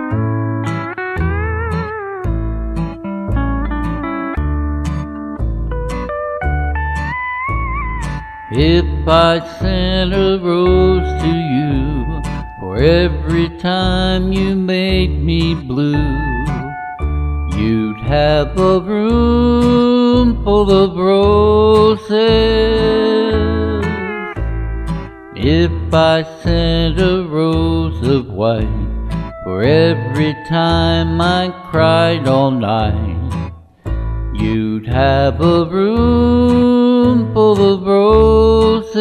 If I sent a rose to you for every time you made me blue, you'd have a room full of roses. If I sent a rose of white for every time I cried all night, you'd have a room full of roses.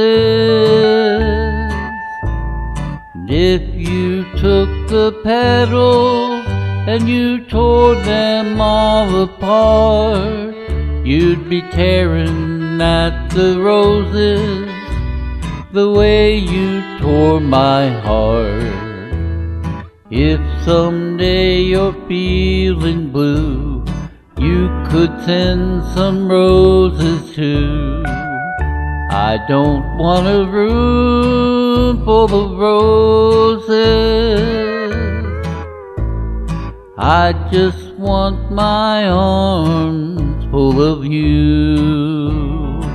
And if you took the petals and you tore them all apart, you'd be tearing at the roses the way you tore my heart. If someday you're feeling blue, you could send some roses too. I don't want a room full of roses, I just want my arms full of you.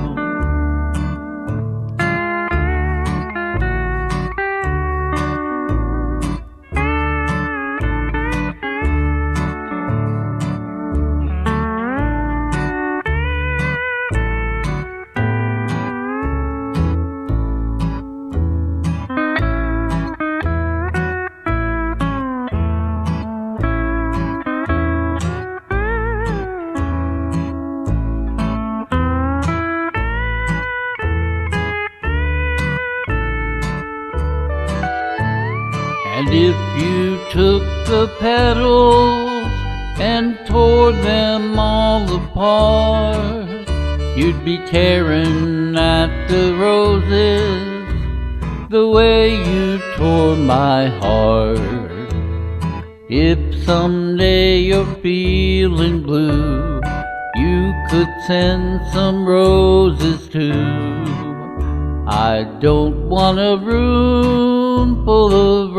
And if you took the petals and tore them all apart, you'd be tearing at the roses the way you tore my heart. If someday you're feeling blue, you could send some roses too. I don't want a room full of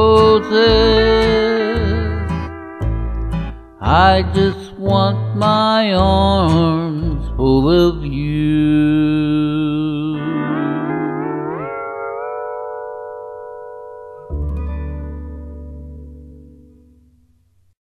roses, I just want my arms full of you.